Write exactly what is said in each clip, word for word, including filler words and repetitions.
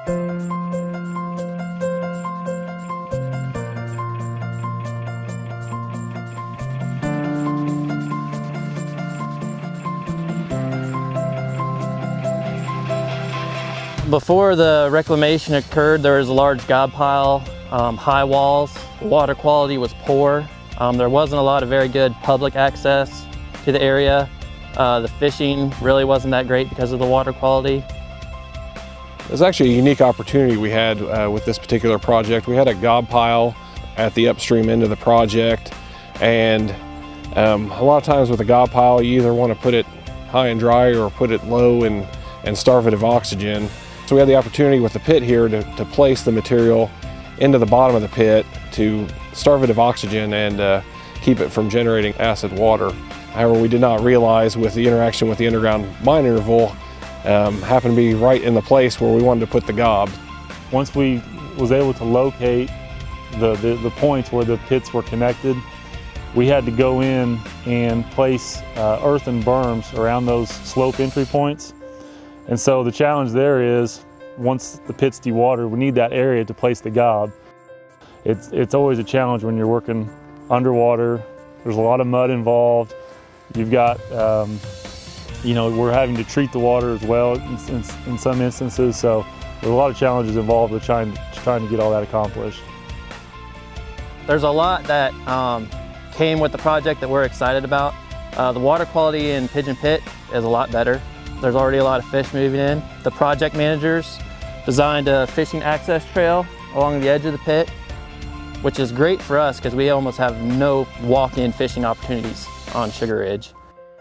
Before the reclamation occurred, there was a large gob pile, um, high walls. Water quality was poor. Um, there wasn't a lot of very good public access to the area. Uh, the fishing really wasn't that great because of the water quality. It was actually a unique opportunity we had uh, with this particular project. We had a gob pile at the upstream end of the project, and um, a lot of times with a gob pile you either want to put it high and dry or put it low and, and starve it of oxygen. So we had the opportunity with the pit here to, to place the material into the bottom of the pit to starve it of oxygen and uh, keep it from generating acid water. However, we did not realize with the interaction with the underground mine interval um, happened to be right in the place where we wanted to put the gob. Once we was able to locate the, the, the points where the pits were connected, we had to go in and place uh, earthen berms around those slope entry points. And so the challenge there is, once the pit's dewatered, we need that area to place the gob. It's, it's always a challenge when you're working underwater. There's a lot of mud involved. You've got, um, you know, we're having to treat the water as well in, in, in some instances. So there's a lot of challenges involved with trying, trying to get all that accomplished. There's a lot that um, came with the project that we're excited about. Uh, the water quality in Pigeon Pit is a lot better. There's already a lot of fish moving in. The project managers designed a fishing access trail along the edge of the pit, which is great for us because we almost have no walk-in fishing opportunities on Sugar Ridge.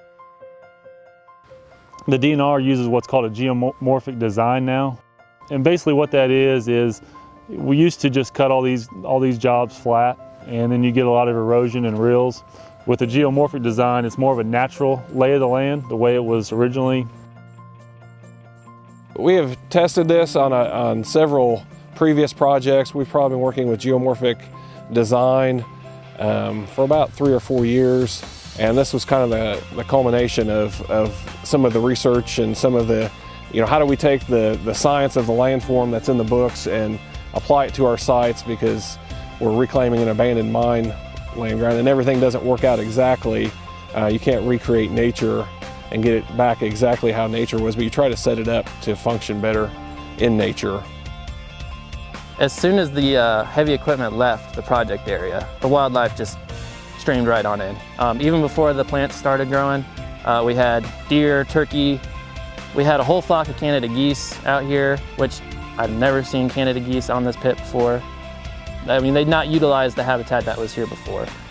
The D N R uses what's called a geomorphic design now. And basically what that is, is we used to just cut all these, all these jobs flat, and then you get a lot of erosion and rills. With the geomorphic design, it's more of a natural lay of the land, the way it was originally. We have tested this on, a, on several previous projects. We've probably been working with geomorphic design um, for about three or four years. And this was kind of the, the culmination of, of some of the research and some of the, you know, how do we take the, the science of the landform that's in the books and apply it to our sites, because we're reclaiming an abandoned mine land ground and everything doesn't work out exactly. Uh, you can't recreate nature and get it back exactly how nature was, but you try to set it up to function better in nature. As soon as the uh, heavy equipment left the project area, the wildlife just streamed right on in. Um, even before the plants started growing, uh, we had deer, turkey, we had a whole flock of Canada geese out here, which I've never seen Canada geese on this pit before. I mean, they'd not utilized the habitat that was here before.